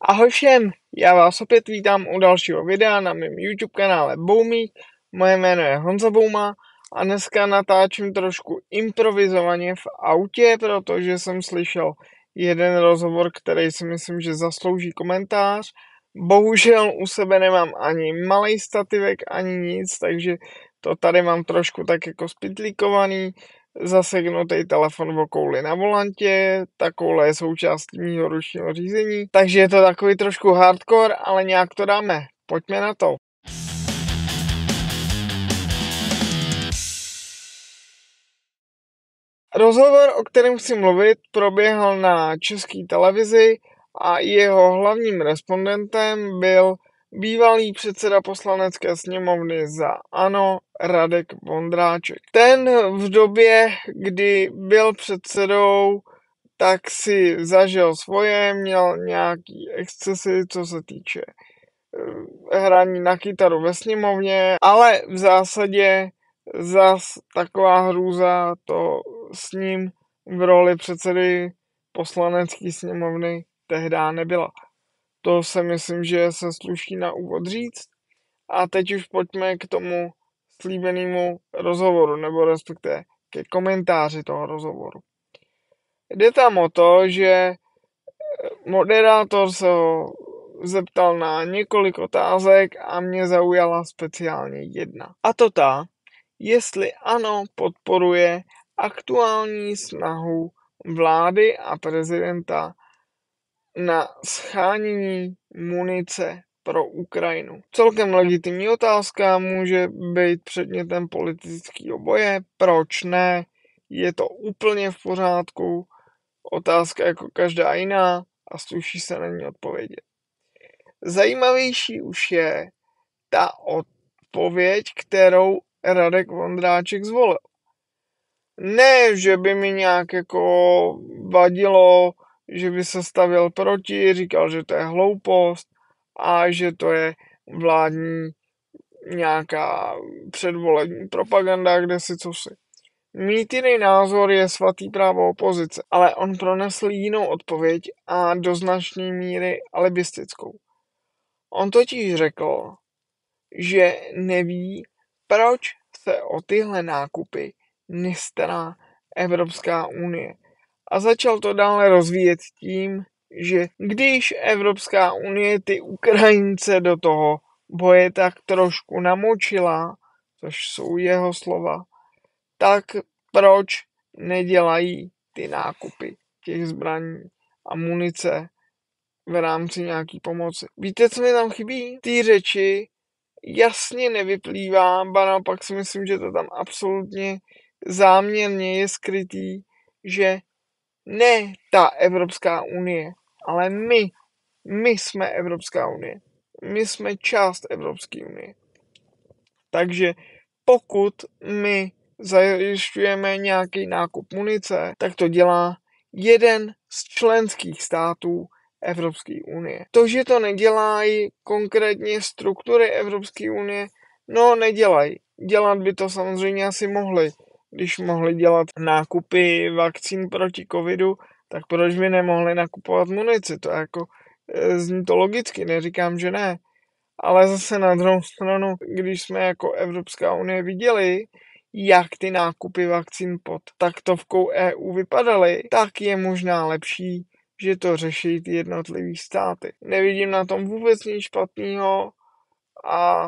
Ahoj všem, já vás opět vítám u dalšího videa na mém YouTube kanále Boumík. Moje jméno je Honza Bouma a dneska natáčím trošku improvizovaně v autě, protože jsem slyšel jeden rozhovor, který si myslím, že zaslouží komentář. Bohužel u sebe nemám ani malej stativek, ani nic, takže to tady mám trošku tak jako spitlíkovaný. Zaseknutý telefon v kouli na volantě, ta koule je součástí mýho ručního řízení, takže je to takový trošku hardcore, ale nějak to dáme. Pojďme na to. Rozhovor, o kterém chci mluvit, proběhl na České televizi a jeho hlavním respondentem byl bývalý předseda poslanecké sněmovny za ANO Radek Vondráček. Ten v době, kdy byl předsedou, tak si zažil svoje, měl nějaký excesy, co se týče hraní na kytaru ve sněmovně, ale v zásadě zas taková hrůza to s ním v roli předsedy poslanecké sněmovny tehdy nebyla. To si myslím, že se sluší na úvod říct. A teď už pojďme k tomu slíbenému rozhovoru, nebo respektive ke komentáři toho rozhovoru. Jde tam o to, že moderátor se ho zeptal na několik otázek a mě zaujala speciálně jedna. A to ta, jestli ANO podporuje aktuální snahu vlády a prezidenta na shánění munice pro Ukrajinu. Celkem legitimní otázka, může být předmětem politického boje, proč ne, je to úplně v pořádku, otázka jako každá jiná a sluší se na ní odpovědět. Zajímavější už je ta odpověď, kterou Radek Vondráček zvolil. Ne, že by mi nějak jako vadilo, že by se stavěl proti, říkal, že to je hloupost a že to je vládní nějaká předvolební propaganda, kde si cosi. Mít jiný názor je svatý právo opozice, ale on pronesl jinou odpověď a do značné míry alibistickou. On totiž řekl, že neví, proč se o tyhle nákupy nestará Evropská unie. A začal to dále rozvíjet tím, že když Evropská unie ty Ukrajince do toho boje tak trošku namočila, což jsou jeho slova, tak proč nedělají ty nákupy těch zbraní a munice v rámci nějaký pomoci. Víte, co mi tam chybí? Té řeči jasně nevyplývá, ba naopak si myslím, že to tam absolutně záměrně je skrytý, že ne ta Evropská unie, ale my jsme Evropská unie. My jsme část Evropské unie. Takže pokud my zajišťujeme nějaký nákup munice, tak to dělá jeden z členských států Evropské unie. To, že to nedělají konkrétně struktury Evropské unie, no nedělají. Dělat by to samozřejmě asi mohli. Když mohli dělat nákupy vakcín proti covidu, tak proč by nemohli nakupovat munici? To jako zní to logicky, neříkám, že ne. Ale zase na druhou stranu, když jsme jako Evropská unie viděli, jak ty nákupy vakcín pod taktovkou EU vypadaly, tak je možná lepší, že to řeší ty jednotlivý státy. Nevidím na tom vůbec nic špatného a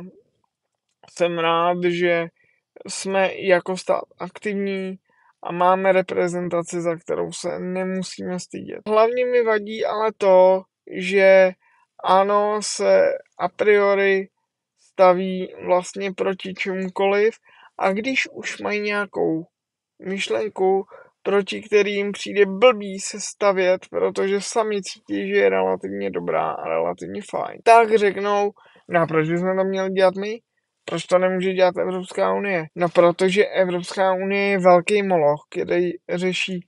jsem rád, že jsme jako stát aktivní a máme reprezentaci, za kterou se nemusíme stydět. Hlavně mi vadí ale to, že ANO se a priori staví vlastně proti čemukoliv a když už mají nějakou myšlenku, proti kterým přijde blbý se stavět, protože sami cítí, že je relativně dobrá a relativně fajn, tak řeknou, no a proč bychom to měli dělat my? Proč to nemůže dělat Evropská unie? No protože Evropská unie je velký moloch, který řeší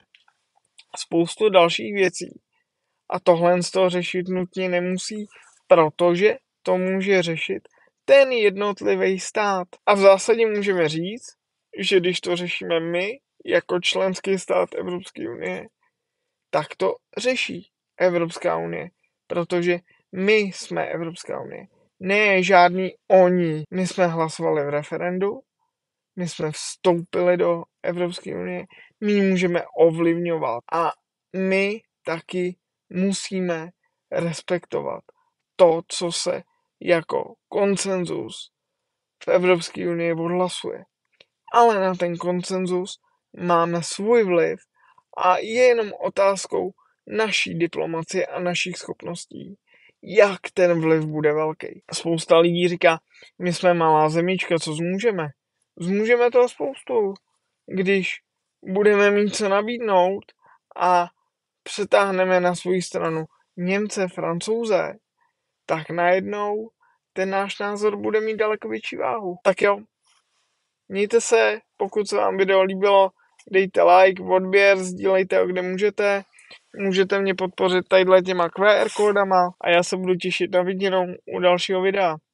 spoustu dalších věcí. A tohle z toho řešit nutně nemusí, protože to může řešit ten jednotlivý stát. A v zásadě můžeme říct, že když to řešíme my, jako členský stát Evropské unie, tak to řeší Evropská unie. Protože My jsme Evropská unie, ne žádný oni. My jsme hlasovali v referendu, my jsme vstoupili do Evropské unie, my ji můžeme ovlivňovat a my taky musíme respektovat to, co se jako konsenzus v Evropské unii odhlasuje. Ale na ten konsenzus máme svůj vliv a je jenom otázkou naší diplomacie a našich schopností, jak ten vliv bude velký. Spousta lidí říká, my jsme malá zemička, co zmůžeme? Zmůžeme toho spoustu, když budeme mít co nabídnout a přetáhneme na svou stranu Němce, Francouze, tak najednou ten náš názor bude mít daleko větší váhu. Tak jo, mějte se, pokud se vám video líbilo, dejte like, odběr, sdílejte ho kde můžete. Můžete mě podpořit tadyhle těma QR kódama a já se budu těšit na viděnou u dalšího videa.